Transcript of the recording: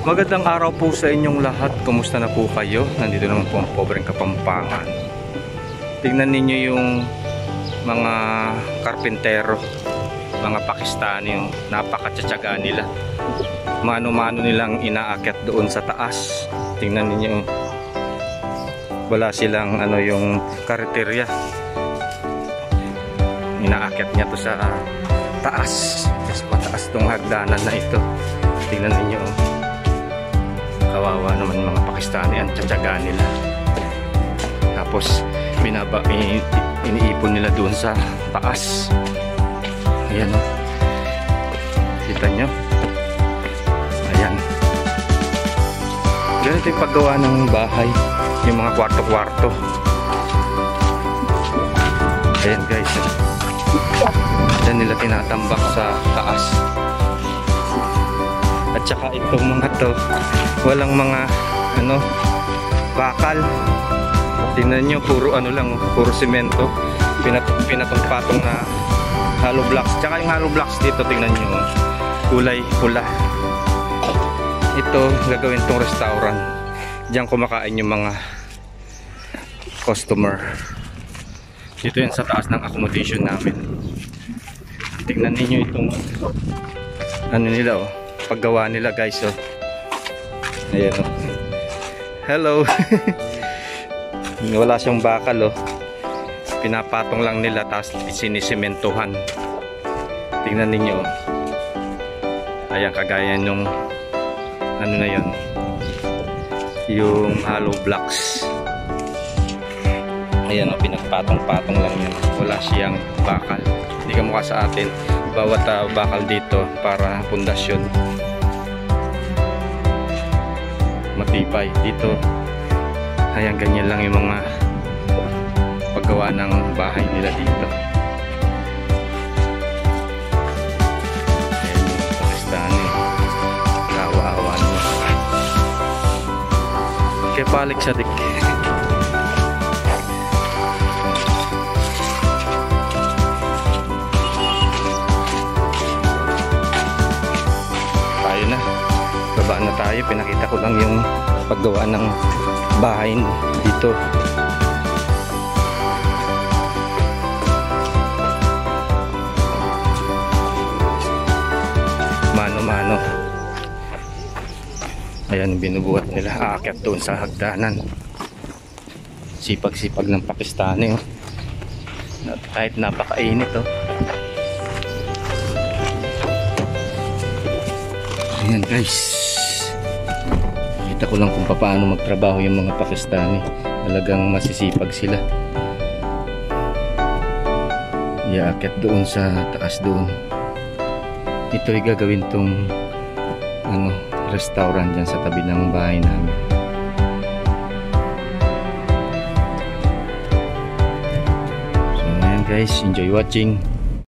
Magandang araw po sa inyong lahat. Kumusta na po kayo? Nandito naman po ang pobreng Kapampangan. Tingnan ninyo yung mga karpintero, mga Pakistani, yung napakatsaga nila. Mano-mano nilang inaakyat doon sa taas. Tingnan ninyo, wala silang yung kariterya. Inaakyat niya to sa taas. Mas mataas tong hagdanan na ito. Tingnan ninyo, kawawa naman mga Pakistani, ang tsatsaga nila. Tapos iniipon nila doon sa taas. Ayan o, kita nyo, ayan. Ganito yung paggawa ng bahay, yung mga kwarto-kwarto. Ayan guys, ayan nila tinatambak sa taas. At saka itong mga to, walang mga bakal. Tingnan nyo, puro lang, puro semento, pinatong-patong na hollow blocks. Tsaka yung hollow blocks dito, tingnan nyo, kulay pula. Ito gagawin tong restaurant. Diyan kumakain yung mga customer. Dito yan sa taas ng accommodation namin. Tingnan niyo itong nila paggawa nila guys. Ayan hello. Wala siyang bakal pinapatong lang nila, tapos sinisimentohan. Tingnan ninyo, ayan, kagaya nung na yun, yung hollow blocks. Ayan pinagpatong-patong lang yun, wala siyang bakal. Hindi ka mukha sa atin, bawat bakal dito para pundasyon, matibay. Dito ayan, ganyan lang yung mga paggawa ng bahay nila dito. Ayan yung Pakistani, kawa-awa nyo. Kaya balik sa dik. Tayo na, baba na tayo. Pinakita ko lang yung paggawa ng bahay dito. Mano-mano. Ayan, binubuhat nila, aakyat doon sa hagdanan. Sipag-sipag ng Pakistani kahit napakainit Ayan guys, kita ko lang kung paano magtrabaho yung mga Pakistani. Talagang masisipag sila. Iaakit doon sa taas doon. Ito ay gagawin tong restaurant dyan sa tabi ng bahay namin. So ayan guys, enjoy watching.